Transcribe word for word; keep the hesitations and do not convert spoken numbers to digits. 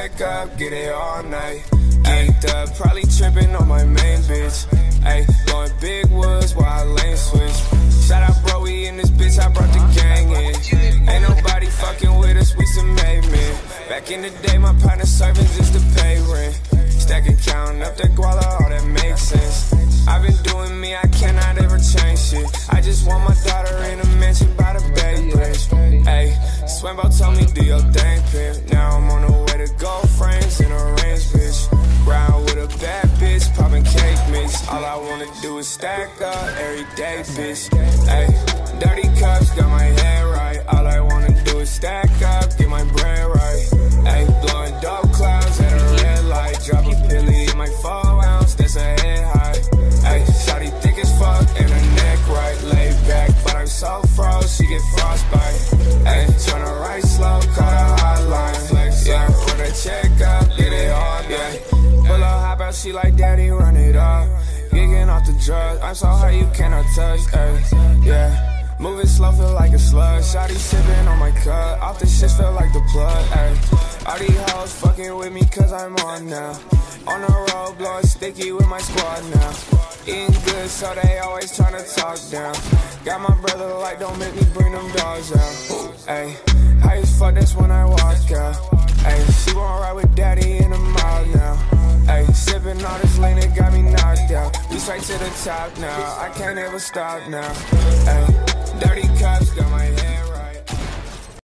check up, get it all night. Geeked up, probably tripping on my main bitch. Ayy, blowing big woods while I lane switch. Shout out bro, we in this bitch, I brought the gang in. Ain't nobody fucking with us, we some made men. Back in the day, my partner serving just to pay rent. Stacking, counting up that guala, all that makes sense. I've been doing me, I cannot ever change shit. I just want my daughter in a mansion by the Bay Bridge. Ayy, Swimbo told me do your thing, pimp. Now I'm on the way to gold frames in a range, bitch. Round with a bad bitch, popping cake mix. All I wanna do is stack up every day, bitch. Ayy, dirty cups, got my head right. All I wanna do is stack up, get my bread right. Ayy, blowing dope clouds at a red light. Drop a pilly in my four ounce, that's a head high. Ayy, shawty thick as fuck and her neck right. Laid back, but I'm so froze, she get frostbite. Ayy, tryna ride slow, call the hotline. Flex, yeah, run a check up, get it all, yeah. Pull up, hop out, she like daddy, run it up. Gigging off the drugs, I'm so high you cannot touch, ayy, yeah. Moving slow, feel like a slug. Shawty sipping on my cup, off the shit feel like the plug, ayy. All these hoes fucking with me cause I'm on now. On the road, blowing sticky with my squad now. Eating good, so they always tryna talk down. Got my brother like, don't make me bring them dogs out. Ayy, high as fuck, that's when I walk out. Ayy, she won't ride with daddy in a mile now. Ayy, sipping all this lean, it got me knocked out. We straight to the top now, I can't ever stop now. Ayy, dirty cups, got my hair right.